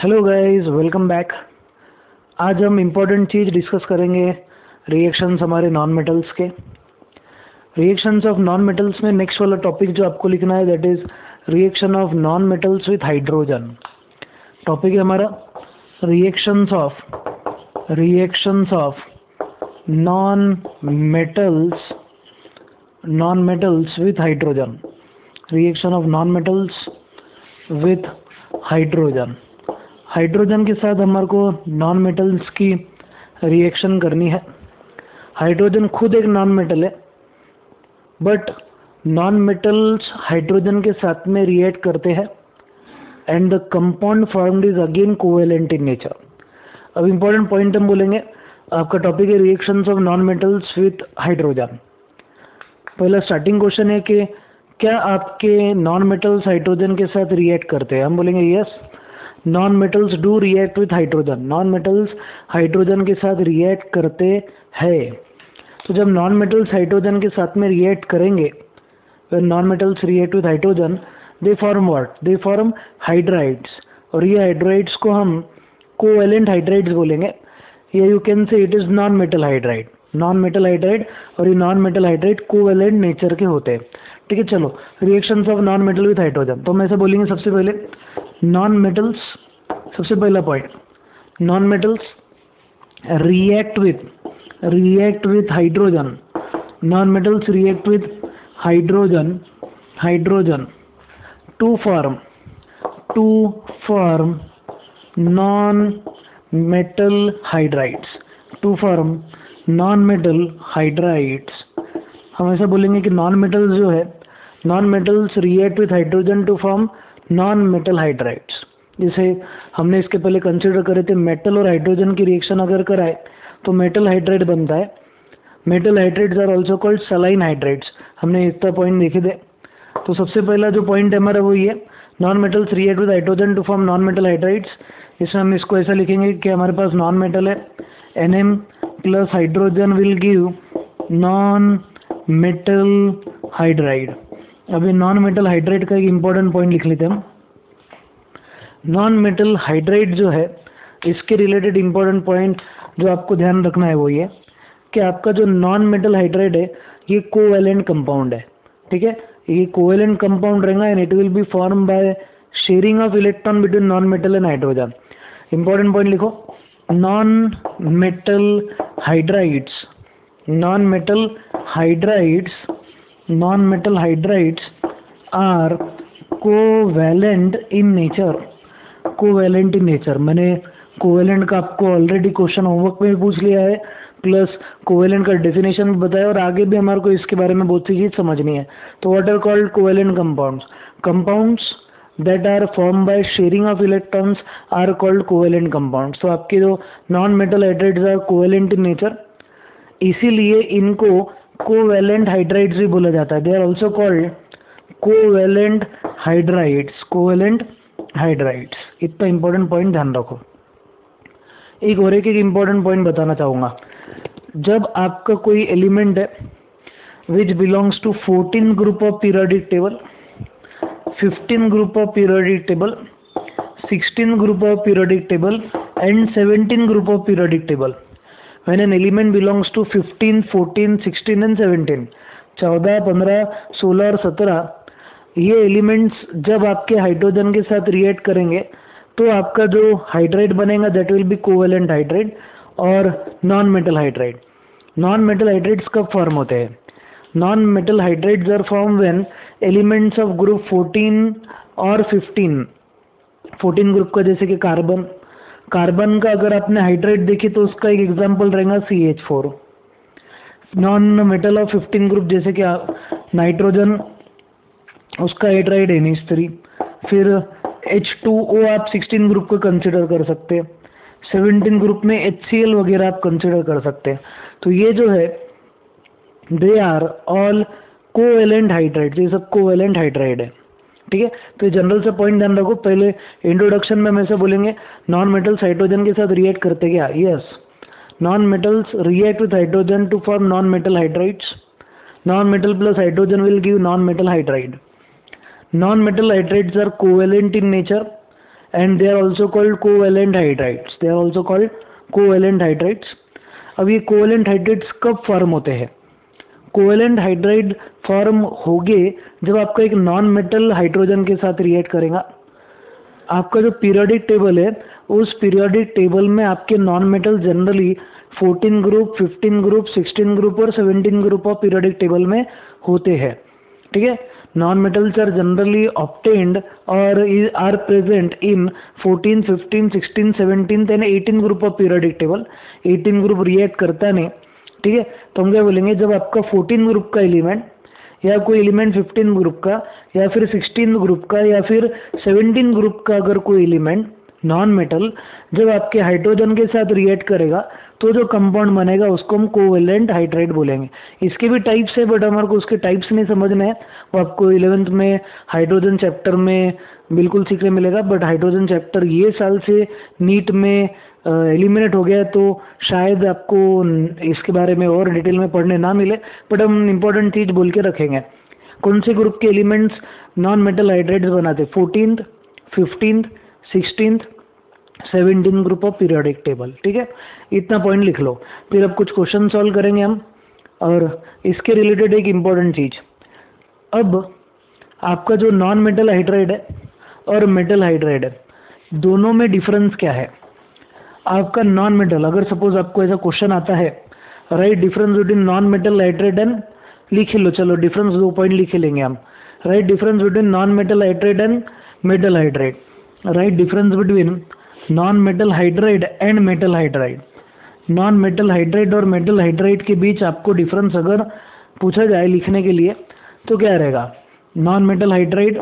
Hello guys, welcome back. आज हम important चीज़ डिस्कस करेंगे, रिएक्शंस हमारे नॉन मेटल्स के। रिएक्शंस ऑफ नॉन मेटल्स में नेक्स्ट वाला टॉपिक जो आपको लिखना है that is reaction of non metals with hydrogen. Topic है हमारा reactions of non metals with hydrogen. Reaction of non metals with hydrogen. Hydrogen के साथ हमारे को नॉन मेटल्स की रिएक्शन करनी है। हाइड्रोजन खुद एक नॉन मेटल है, बट नॉन मेटल्स हाइड्रोजन के साथ में रिएक्ट करते हैं and the compound formed is again covalent in nature. अब इम्पोर्टेंट पॉइंट हम बोलेंगे, आपका टॉपिक है reactions of non metals with hydrogen. पहला स्टार्टिंग क्वेश्चन है कि क्या आपके नॉन मेटल्स हाइड्रोजन के साथ रिएक्ट करते हैं? हम बोलेंगे yes, non metals do react with hydrogen. Non metals hydrogen के साथ रिएक्ट करते हैं। तो जब नॉन मेटल्स हाइड्रोजन के साथ में रिएक्ट करेंगे, when non metals react with hydrogen they form what? They form hydrides. और ये हाइड्राइड्स को हम कोवेलेंट हाइड्राइड्स बोलेंगे, या you can say it is non metal hydride. Non metal hydride और ये non metal hydride covalent nature के होते हैं। ठीक है, चलो reactions of non metal with hydrogen. तो हम ऐसे बोलेंगे, सबसे पहले नॉन मेटल्स, सबसे पहला point, non metals react with hydrogen. Non metals react with hydrogen to form non metal hydrides. हम ऐसा बोलेंगे कि नॉन मेटल्स जो है, non metals react with hydrogen to form non metal hydrides. जैसे हमने इसके पहले कंसिडर करे थे, मेटल और हाइड्रोजन की रिएक्शन अगर कराए तो मेटल हाइड्राइड बनता है। Metal hydrides are also called saline hydrides. हमने इतना पॉइंट देखे थे। तो सबसे पहला जो पॉइंट है हमारा वो ये, non metals react with hydrogen to form non metal hydrides. इसमें हम इसको ऐसा लिखेंगे कि हमारे पास नॉन मेटल है, Nm plus hydrogen will give non metal hydride. अभी नॉन मेटल हाइड्राइड का एक इम्पॉर्टेंट पॉइंट लिख लेते हैं हम। नॉन मेटल हाइड्राइड जो है, इसके रिलेटेड इम्पोर्टेंट पॉइंट जो आपको ध्यान रखना है वो ये कि आपका जो नॉन मेटल हाइड्राइड है ये कोवेलेंट कंपाउंड है। ठीक है, ये कोवेलेंट कंपाउंड रहेगा and it will be form by sharing of electron between non metal and hydrogen. Important point लिखो, non metal hydrides are covalent in nature. मैंने कोवेलेंट का आपको ऑलरेडी क्वेश्चन होमवर्क में भी पूछ लिया है, प्लस कोवेलेंट का डेफिनेशन भी बताया, और आगे भी हमारे को इसके बारे में बहुत सी चीज समझनी है। तो what are called covalent compounds that are form by sharing of electrons are called covalent compounds. तो आपके जो non metal hydrides are covalent in nature, इसीलिए इनको कोवेलेंट हाइड्राइड्स भी बोला जाता है। They are also called covalent hydrides. इतना इंपॉर्टेंट पॉइंट ध्यान रखो। एक और एक इम्पॉर्टेंट पॉइंट बताना चाहूँगा, जब आपका कोई एलिमेंट है which belongs to 14 group of periodic table, 15 group of periodic table, 16 group of periodic table and 17 group of periodic table. when an element belongs to 15, 14, 16 and 17, 14, 15, 16 और 17, ये एलिमेंट्स जब आपके हाइड्रोजन के साथ रिएक्ट करेंगे तो आपका जो हाइड्राइड बनेगा that will be covalent hydride और non metal hydride. Non metal hydrides कब फॉर्म होते हैं? Non metal hydrides are form when elements of group 14 और 15, 14 ग्रुप का जैसे कि कार्बन का अगर आपने हाइड्राइड देखी तो उसका एक एग्जांपल रहेगा CH4। Non metal of 15 group जैसे कि नाइट्रोजन, उसका हाइड्राइड NH3। फिर H2O आप 16 ग्रुप को कंसिडर कर सकते हैं। 17 ग्रुप में HCl वगैरह आप कंसिडर कर सकते हैं। तो ये जो है they are all covalent hydride, ये सब कोवेलेंट हाइड्राइड है। ठीक है, तो जनरल से पॉइंट ध्यान रखो। पहले इंट्रोडक्शन में हम ऐसे बोलेंगे, नॉन मेटल्स हाइड्रोजन के साथ रिएक्ट करते क्या? Yes, non metals react with hydrogen to form non metal hydrides. Non metal plus hydrogen will give non metal hydride. Non-metal hydrides are covalent in nature and they are also called covalent hydrides, they are also called covalent hydrides. अब ये covalent hydrides कब form होते हैं? Covalent hydride form होंगे जब आपका एक non metal hydrogen के साथ रिएक्ट करेगा। आपका जो पीरियोडिक टेबल है, उस पीरियोडिक टेबल में आपके non metal generally 14 group, 15 group, 16 group और 17 ग्रुप ऑफ पीरियोडिक टेबल में होते हैं। ठीक है, non metals are generally obtained और are present in 14, 15, 16, 17 and 18 group of periodic table. 18 group react करता नहीं। ठीक है, तो हम क्या बोलेंगे, जब आपका 14 ग्रुप का एलिमेंट या कोई एलिमेंट 15 ग्रुप का या फिर 16 ग्रुप का या फिर 17 ग्रुप का अगर कोई एलिमेंट नॉन मेटल जब आपके हाइड्रोजन के साथ रिएक्ट करेगा तो जो कंपाउंड बनेगा उसको हम कोवेलेंट हाइड्राइड बोलेंगे। इसके भी टाइप्स है, बट हमारे को उसके टाइप्स नहीं समझना है, वो आपको 11th में हाइड्रोजन चैप्टर में बिल्कुल सीखने मिलेगा। बट हाइड्रोजन चैप्टर ये साल से नीट में एलिमिनेट हो गया, तो शायद आपको इसके बारे में और डिटेल में पढ़ने ना मिले, बट हम इम्पोर्टेंट चीज़ बोल के रखेंगे। कौन से ग्रुप के एलिमेंट्स नॉन मेटल हाइड्राइड्स बनाते? 14th, 15th, 16th, 17 group of periodic table. ठीक है, इतना पॉइंट लिख लो। फिर अब कुछ क्वेश्चन सॉल्व करेंगे हम, और इसके रिलेटेड एक इम्पॉर्टेंट चीज़, अब आपका जो नॉन मेटल हाइड्राइड है और मेटल हाइड्राइड है, दोनों में डिफरेंस क्या है? आपका नॉन मेटल, अगर सपोज आपको ऐसा क्वेश्चन आता है, write difference between non metal hydride and, लिख लो, चलो डिफरेंस 2 पॉइंट लिख लेंगे हम। Write difference between non metal hydride and metal hydride. Write difference between non metal hydride and metal hydride. Non metal hydride और metal hydride के बीच आपको डिफरेंस अगर पूछा जाए लिखने के लिए तो क्या रहेगा? नॉन मेटल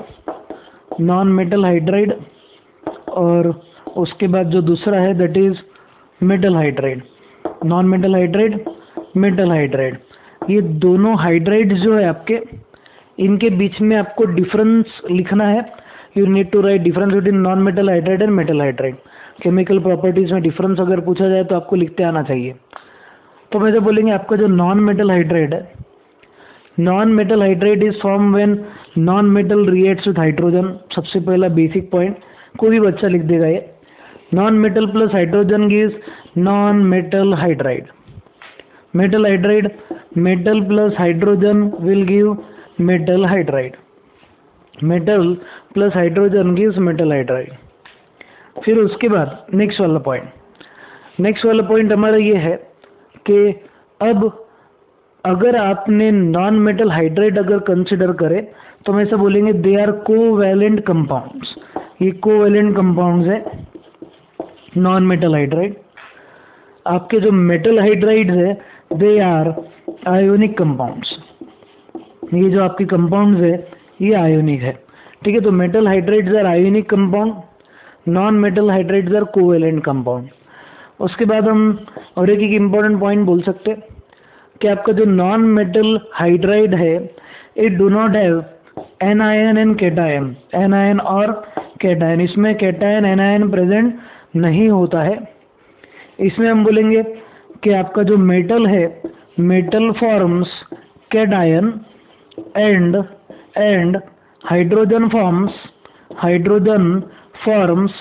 हाइड्राइड और उसके बाद जो दूसरा है that is metal hydride. Non metal hydride, metal hydride, ये दोनों हाइड्राइड्स जो है आपके, इनके बीच में आपको डिफरेंस लिखना है। You need to write difference between non metal hydride and metal hydride. Chemical properties में डिफरेंस अगर पूछा जाए तो आपको लिखते आना चाहिए। तो वैसे बोलेंगे आपका जो नॉन मेटल हाइड्राइड है, non metal hydride is form when non metal reacts with hydrogen. सबसे पहला बेसिक पॉइंट, कोई भी बच्चा लिख देगा ये, non metal plus hydrogen gives non metal hydride. Metal hydride, metal plus hydrogen will give metal hydride. Metal plus hydrogen gives metal hydride. फिर उसके बाद नेक्स्ट वाला पॉइंट हमारा ये है कि अब अगर आपने नॉन मेटल हाइड्राइड अगर कंसिडर करें तो हम ऐसा बोलेंगे दे आर कोवैलेंट कंपाउंड्स। ये कोवैलेंट कंपाउंड्स है नॉन मेटल हाइड्राइड। आपके जो मेटल हाइड्राइड्स है दे आर आयोनिक कंपाउंड्स। ये जो आपके कंपाउंड्स है ये आयोनिक है। ठीक है, तो metal hydrides are ionic compound, non metal hydrides are covalent compound. उसके बाद हम और एक इम्पोर्टेंट पॉइंट बोल सकते हैं कि आपका जो नॉन मेटल हाइड्राइड है it do not have anion and cation, anion और कैटायन, इसमें कैटायन एनायन प्रेजेंट नहीं होता है। इसमें हम बोलेंगे कि आपका जो मेटल है, metal forms cation and hydrogen forms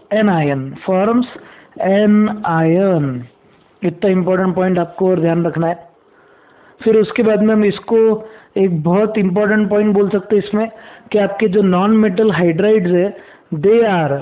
anion. इतना इम्पोर्टेंट पॉइंट आपको और ध्यान रखना है। फिर उसके बाद में हम इसको एक बहुत इम्पोर्टेंट पॉइंट बोल सकते हैं इसमें कि आपके जो नॉन मेटल हाइड्राइड्स है they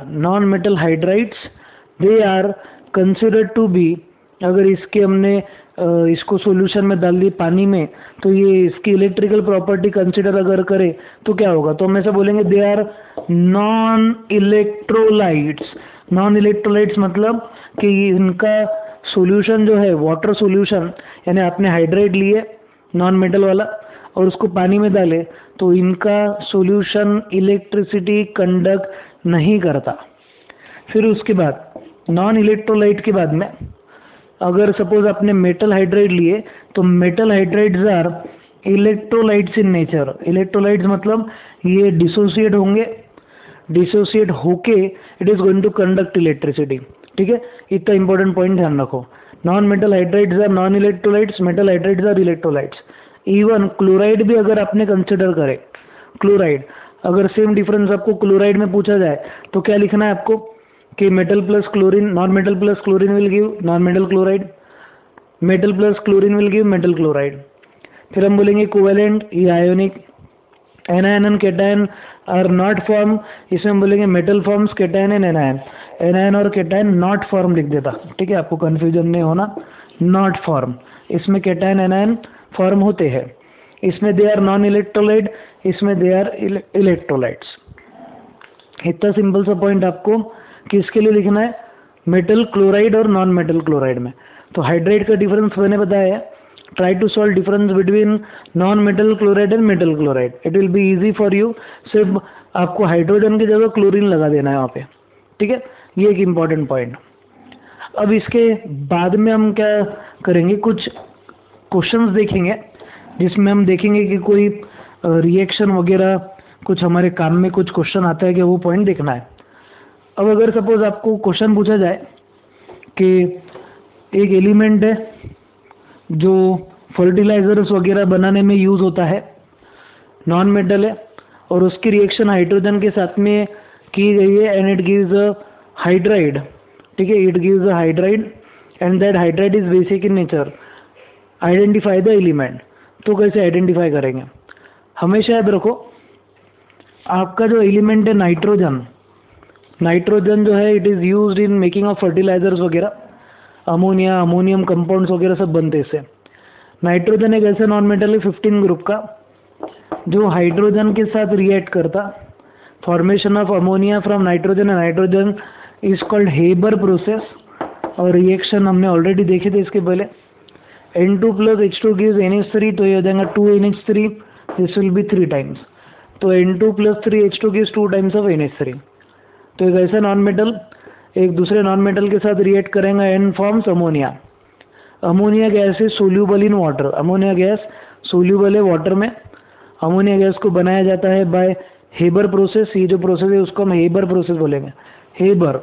are considered to be, अगर इसके हमने इसको सॉल्यूशन में डाल दिए पानी में तो ये इसकी इलेक्ट्रिकल प्रॉपर्टी कंसिडर अगर करें तो क्या होगा? तो हम ऐसा बोलेंगे they are non electrolytes. Non electrolytes मतलब कि इनका सॉल्यूशन जो है वाटर सॉल्यूशन, यानी आपने हाइड्राइड लिए नॉन मेटल वाला और उसको पानी में डाले तो इनका सॉल्यूशन इलेक्ट्रिसिटी कंडक्ट नहीं करता। फिर उसके बाद नॉन इलेक्ट्रोलाइट के बाद में अगर सपोज आपने मेटल हाइड्राइड लिए तो metal hydrides are electrolytes in nature. Electrolytes मतलब ये डिसोसिएट होंगे, डिसोसिएट होके it is going to conduct electricity. ठीक है, इतना इंपॉर्टेंट पॉइंट ध्यान रखो। Non metal hydrides are non electrolytes, metal hydrides are electrolytes. Even chloride भी अगर आपने कंसिडर करे, क्लोराइड अगर सेम डिफरेंस आपको क्लोराइड में पूछा जाए तो क्या लिखना है आपको कि metal plus chlorine, non metal plus chlorine will give non metal chloride, metal plus chlorine will give metal chloride. फिर हम बोलेंगे कोवेलेंट या ionic, anion and cation are not form, इसमें हम बोलेंगे metal forms cation and anion, anion और cation not form लिख देता, ठीक है, आपको कंफ्यूजन नहीं होना, नॉट फॉर्म, इसमें कैटायन एनायन फॉर्म होते हैं, इसमें दे आर नॉन इलेक्ट्रोलाइट, इसमें दे आर इलेक्ट्रोलाइट्स। इतना सिंपल सा पॉइंट आपको किसके लिए लिखना है, मेटल क्लोराइड और नॉन मेटल क्लोराइड में। तो हाइड्राइड का डिफरेंस मैंने बताया है, try to solve difference between non metal chloride and metal chloride, it will be easy for you. सिर्फ आपको हाइड्रोजन की जगह क्लोरीन लगा देना है वहाँ पे, ठीक है, ये एक इम्पॉर्टेंट पॉइंट। अब इसके बाद में हम क्या करेंगे, कुछ क्वेश्चंस देखेंगे जिसमें हम देखेंगे कि कोई रिएक्शन वगैरह कुछ हमारे काम में कुछ क्वेश्चन आता है कि वो पॉइंट देखना है। अब अगर सपोज आपको क्वेश्चन पूछा जाए कि एक एलिमेंट है जो फर्टिलाइजर्स वगैरह बनाने में यूज़ होता है, नॉन मेटल है और उसकी रिएक्शन हाइड्रोजन के साथ में की गई है and it gives a hydride, ठीक है, it gives a hydride and that hydride is basic in nature, identify the element. तो कैसे आइडेंटिफाई करेंगे, हमेशा याद रखो आपका जो एलिमेंट है नाइट्रोजन, नाइट्रोजन जो है it is used in making of fertilisers वगैरह, अमोनिया अमोनियम कंपाउंड्स वगैरह सब बनते हैं इससे। नाइट्रोजन एक ऐसा नॉन मेटल है 15 ग्रुप का जो हाइड्रोजन के साथ रिएक्ट करता, formation of ammonia from nitrogen and nitrogen is called Haber process, और रिएक्शन हमने ऑलरेडी देखे थे इसके पहले। N2 plus H2 gives NH3, तो ये हो जाएगा 2NH3, this will be 3 times, तो N2 plus 3H2 gives 2 times of NH3। तो एक ऐसा नॉन मेटल एक दूसरे नॉन मेटल के साथ रिएक्ट करेंगे, N forms ammonia. Ammonia gas is soluble in water, ammonia gas soluble है वाटर में। अमोनिया गैस को बनाया जाता है बाय हेबर प्रोसेस, ये जो प्रोसेस है उसको हम हेबर प्रोसेस बोलेंगे, हेबर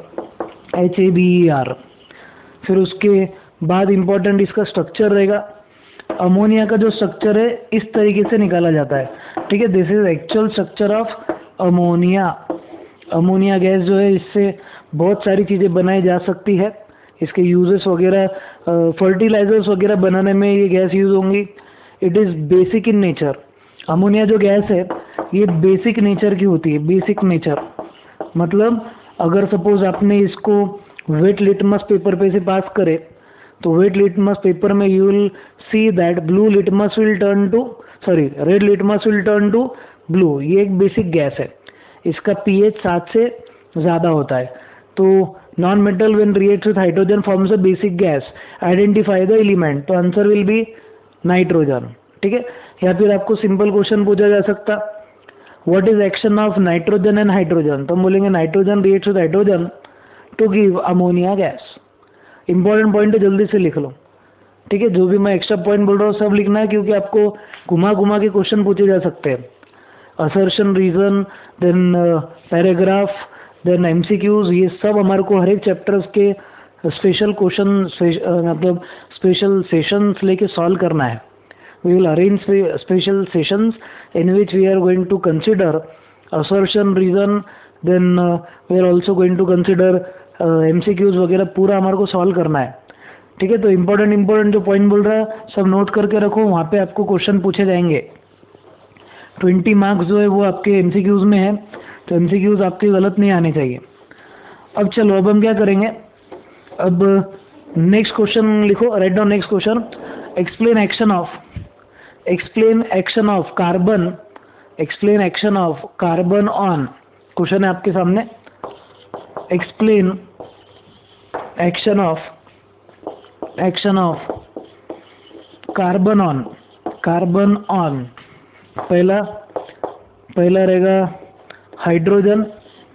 HABER। फिर उसके बाद इंपॉर्टेंट इसका स्ट्रक्चर रहेगा, अमोनिया का जो स्ट्रक्चर है इस तरीके से निकाला जाता है, ठीक है, this is actual structure of ammonia. Ammonia gas जो है इससे बहुत सारी चीज़ें बनाई जा सकती है, इसके यूजेस वगैरह फर्टिलाइजर्स वगैरह बनाने में ये गैस यूज होंगी। It is basic in nature, ammonia जो गैस है ये बेसिक नेचर की होती है, बेसिक नेचर मतलब अगर सपोज आपने इसको वेट लिटमस पेपर पे से पास करे तो वेट लिटमस पेपर में you will see that blue litmus will turn to red litmus will turn to blue, ये एक बेसिक गैस है, इसका pH 7 से ज़्यादा होता है। तो non metal when reacts with hydrogen forms a basic gas, identify the element, तो आंसर विल बी नाइट्रोजन, ठीक है। या फिर आपको सिंपल क्वेश्चन पूछा जा सकता, what is action of nitrogen and hydrogen, तो हम बोलेंगे nitrogen reacts with hydrogen to give ammonia gas. Important point है, जल्दी से लिख लो, ठीक है, जो भी मैं एक्स्ट्रा पॉइंट बोल रहा हूँ सब लिखना है क्योंकि आपको घुमा घुमा के क्वेश्चन पूछे जा सकते हैं। Assertion, reason, then paragraph, then MCQs, ये सब हमारे को हर एक चैप्टर्स के स्पेशल क्वेश्चन मतलब स्पेशल सेशंस लेके सॉल्व करना है। We will arrange special sessions in which we are going to consider assertion, reason, then we are also going to consider MCQs वगैरह, पूरा हमारे को सॉल्व करना है, ठीक है। तो इम्पोर्टेंट जो पॉइंट बोल रहा है सब नोट करके रखो, वहाँ पे आपको क्वेश्चन पूछे जाएंगे। 20 मार्क्स जो है वो आपके MCQs में है, तो MCQs आपके गलत नहीं आने चाहिए। अब चलो, अब हम क्या करेंगे, अब नेक्स्ट क्वेश्चन लिखो, right down next question, explain action of carbon on, question है आपके सामने, explain action of carbon on. पहला रहेगा हाइड्रोजन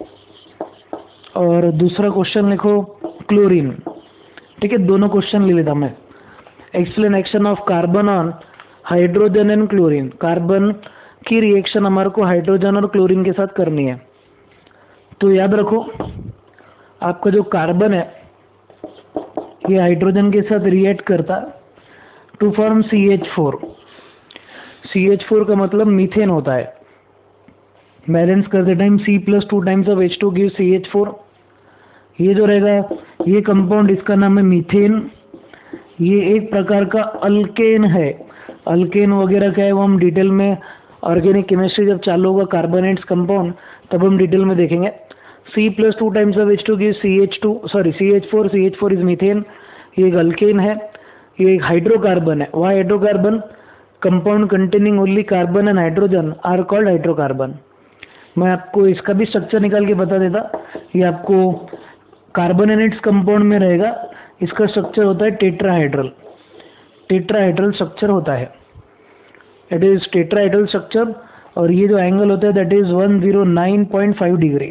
और दूसरा क्वेश्चन लिखो क्लोरीन, ठीक है, दोनों क्वेश्चन ले लेता मैं। Explain action of carbon on hydrogen and chlorine, carbon की रिएक्शन हमारे को हाइड्रोजन और क्लोरीन के साथ करनी है। तो याद रखो आपका जो कार्बन है ये हाइड्रोजन के साथ रिएक्ट करता टू फॉर्म CH4 का मतलब मीथेन होता है, बैलेंस करते time C+2 times of H2 give CH4। ये जो रहेगा ये कंपाउंड, इसका नाम है मीथेन। ये एक प्रकार का अल्केन है। अल्केन वगैरह क्या है वो हम डिटेल में ऑर्गेनिक केमिस्ट्री जब चालू होगा कार्बोनेट्स कंपाउंड तब हम डिटेल में देखेंगे। C+2 times of H2 give CH4। CH4 is methane. ये एक अल्केन है, ये एक हाइड्रोकार्बन है। Why hydrocarbon? Compound containing only carbon and hydrogen are called hydrocarbon. मैं आपको इसका भी स्ट्रक्चर निकाल के बता देता। ये आपको कार्बोनेट्स कंपाउंड में रहेगा। इसका स्ट्रक्चर होता है टेट्राहाइड्रल। टेट्राहाइड्रल स्ट्रक्चर होता है, इट इज टेट्राहाइड्रल स्ट्रक्चर। और ये जो एंगल होता है that is 109.5 degree.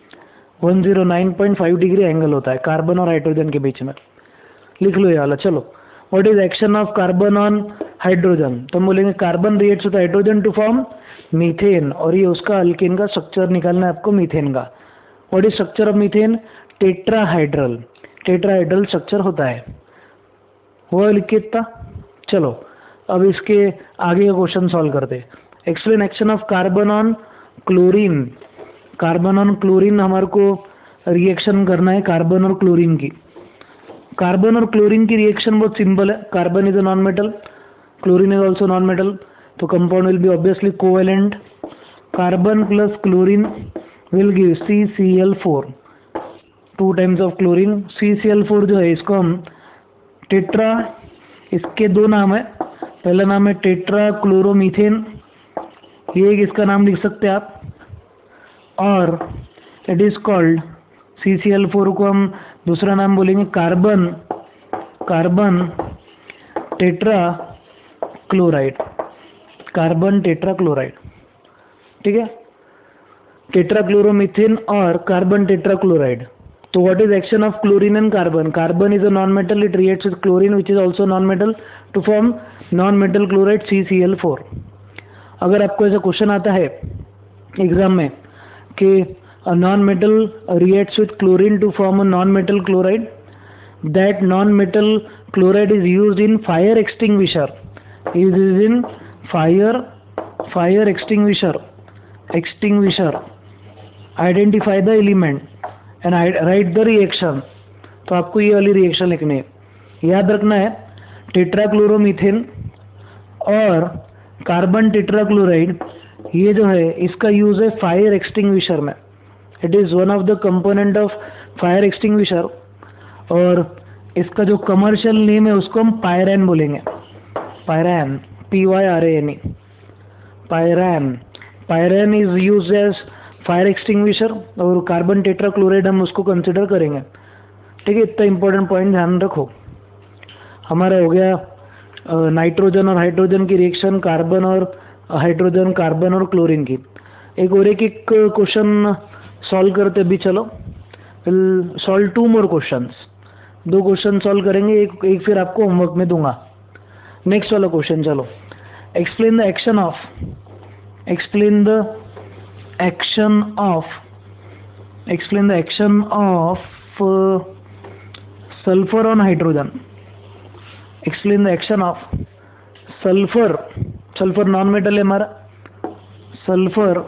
109.5 degree angle होता है कार्बन और हाइड्रोजन के बीच में। लिख लो ये वाला। चलो, what is action of carbon on hydrogen? तो हम बोलेंगे carbon reacts with hydrogen to form methane, और ये उसका अल्केन का स्ट्रक्चर निकालना है आपको मीथेन का। What is structure of methane? Tetrahedral. Tetrahedral structure होता है। वो लिख के इतना। चलो अब इसके आगे का क्वेश्चन सॉल्व करते। Explain action of carbon on chlorine. Carbon on chlorine हमारे को रिएक्शन करना है कार्बन और क्लोरीन की। कार्बन और क्लोरीन की रिएक्शन बहुत सिंपल है। Carbon is a non metal, chlorine is also non metal, तो compound will be obviously covalent. Carbon plus chlorine will give CCl4, 2 times of chlorine. CCl4 जो है इसको हम टेट्रा, इसके 2 नाम है। पहला नाम है टेट्रा क्लोरोमीथेन, ये एक इसका नाम लिख सकते हैं आप। और इट इज कॉल्ड CCl4 को हम दूसरा नाम बोलेंगे carbon tetra chloride. Carbon tetra chloride, ठीक है। टेट्रा क्लोरोमीथेन और कार्बन टेट्रा क्लोराइड। तो what is action of chlorine and carbon? Carbon is a non metal, it reacts with chlorine which is also non metal to form non metal chloride CCl4। अगर आपको ऐसा question आता है exam में कि a non-metal reacts with chlorine to form a non-metal chloride, that non-metal chloride is used in fire extinguisher. Is used in fire extinguisher. Identify the element and write the reaction. तो आपको ये वाली reaction लिखनी है। याद रखना है टेट्राक्लोरोमीथेन और कार्बन टेट्राक्लोराइड, ये जो है इसका यूज है फायर एक्सटिंग्विशर में। It is one of the component of fire extinguisher, और इसका जो कमर्शियल नेम है उसको हम पायरैन बोलेंगे। Pyrene, PYRANE, pyrene. Pyrene is use as fire extinguisher, और कार्बन टेट्राक्लोराइड हम उसको कंसिडर करेंगे, ठीक है। इतना इंपॉर्टेंट पॉइंट ध्यान रखो। हमारा हो गया नाइट्रोजन और हाइड्रोजन की रिएक्शन, कार्बन और हाइड्रोजन, कार्बन और क्लोरीन की। एक और एक क्वेश्चन सॉल्व करते भी। चलो, will solve 2 more questions. 2 question solve करेंगे, एक फिर आपको होमवर्क में दूंगा। नेक्स्ट वाला क्वेश्चन, चलो। Explain the action of sulphur on hydrogen. Explain the action of sulphur non metal है हमारा, सल्फर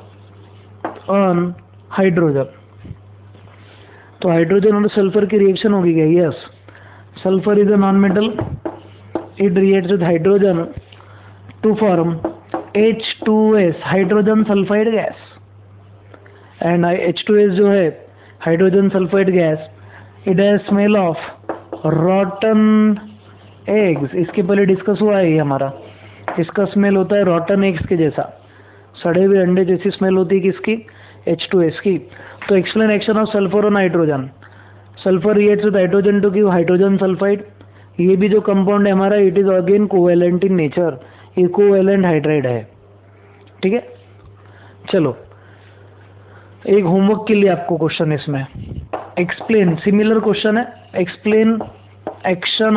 ऑन हाइड्रोजन। तो हाइड्रोजन और सल्फर की रिएक्शन होगी क्या? Yes. Sulphur is a non metal, it reacts with hydrogen to form H2S, hydrogen sulphide gas. And H2S जो है hydrogen sulphide gas, it has smell of rotten eggs. इसके पहले discuss हुआ है ये हमारा। इसका स्मेल होता है रॉटन एग्स के जैसा, सड़े हुए अंडे जैसी स्मेल होती है किसकी? H2S की। तो explain action of sulphur on hydrogen. Sulphur reacts with hydrogen to give hydrogen sulphide. ये भी जो कंपाउंड है हमारा, it is again covalent in nature, ये कोवेलेंट हाइड्राइड है, ठीक है। चलो, एक होमवर्क के लिए आपको क्वेश्चन इसमें एक्सप्लेन, सिमिलर क्वेश्चन है। Explain action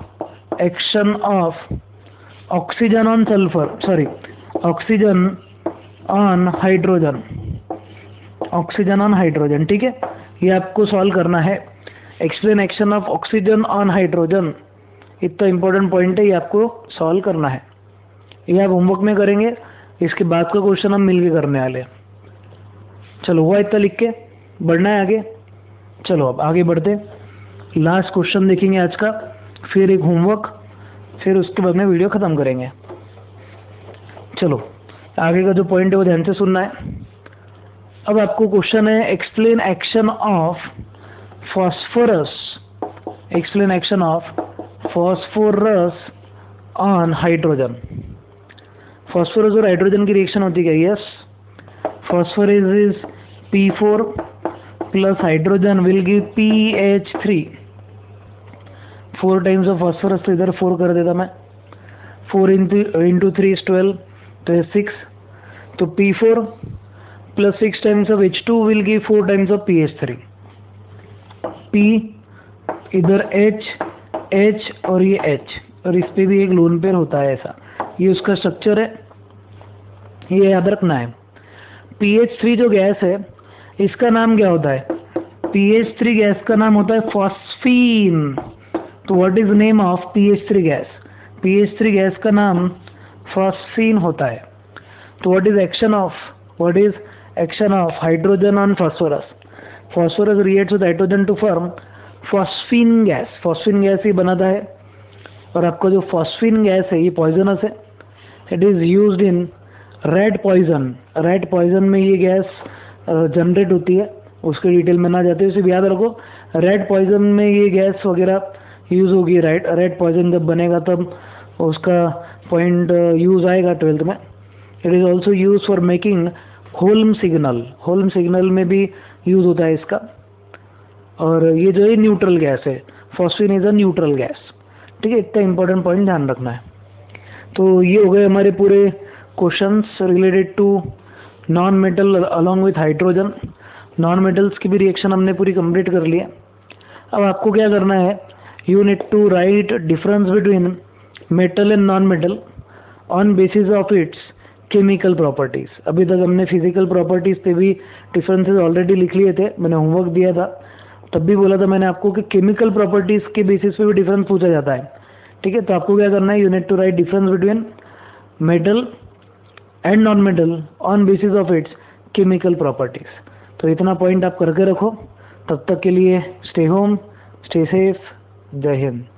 of oxygen on sulphur, sorry oxygen on hydrogen, oxygen on hydrogen, ठीक है। ये आपको सॉल्व करना है। Explain action of oxygen on hydrogen, इतना इंपॉर्टेंट पॉइंट है, ये आपको सॉल्व करना है। ये आप होमवर्क में करेंगे, इसके बाद का क्वेश्चन हम मिलके करने वाले हैं। चलो हुआ इतना लिख के बढ़ना है आगे। चलो अब आगे बढ़ते, लास्ट क्वेश्चन देखेंगे आज का, फिर एक होमवर्क, फिर उसके बाद में वीडियो ख़त्म करेंगे। चलो आगे का जो पॉइंट है वो ध्यान से सुनना है। अब आपको क्वेश्चन है explain action of phosphorus, explain action of phosphorus on hydrogen. Phosphorus और हाइड्रोजन की रिएक्शन होती है, yes, phosphorus is P4 plus hydrogen will give PH3। 4 times of phosphorus, तो इधर 4 कर देता मैं, 4 इंटू 3 इज 12, तो है 6, तो P4 plus 6 times of H2 will give 4 times of PH3। P इधर H और ये H, और इस पे भी एक लोन पेयर होता है ऐसा, ये उसका स्ट्रक्चर है, ये याद रखना है। PH3 जो गैस है इसका नाम क्या होता है? PH3 गैस का नाम होता है फॉस्फीन। तो what is name of PH3 gas? PH3 gas का नाम फॉस्फीन होता है। तो what is action of hydrogen on phosphorus? Phosphorus reacts with hydrogen to form phosphine gas. Phosphine gas ही बनाता है, और आपका जो फॉस्फीन गैस है ये पॉइजनस है। It is used in rat poison. Rat poison में ये गैस जनरेट होती है, उसके डिटेल में ना जाते, सिर्फ याद रखो रेड पॉइजन में ये गैस वगैरह यूज़ होगी। रेड पॉइजन जब बनेगा तब उसका पॉइंट यूज़ आएगा 12th में। It is also use for making Holme signal. Holme signal में भी यूज़ होता है इसका। और ये जो है न्यूट्रल गैस है, phosphine is a neutral gas. ठीक है, इतना इंपॉर्टेंट पॉइंट ध्यान रखना है। तो ये हो गए हमारे पूरे questions related to non metal along with hydrogen. Non metals की भी रिएक्शन हमने पूरी कंप्लीट कर लिया। अब आपको क्या करना है, you need to write difference between metal and non metal on basis of its chemical properties. अभी तक हमने फिजिकल प्रॉपर्टीज पे भी डिफरेंसेस ऑलरेडी लिख लिए थे, मैंने होमवर्क दिया था, तब भी बोला था मैंने आपको कि केमिकल प्रॉपर्टीज के बेसिस पे भी डिफरेंस पूछा जाता है। ठीक है, तो आपको क्या करना है, you need to write difference between metal and non metal on basis of its chemical properties. तो इतना पॉइंट आप करके रखो। तब तक के लिए स्टे होम, स्टे सेफ, जय हिंद।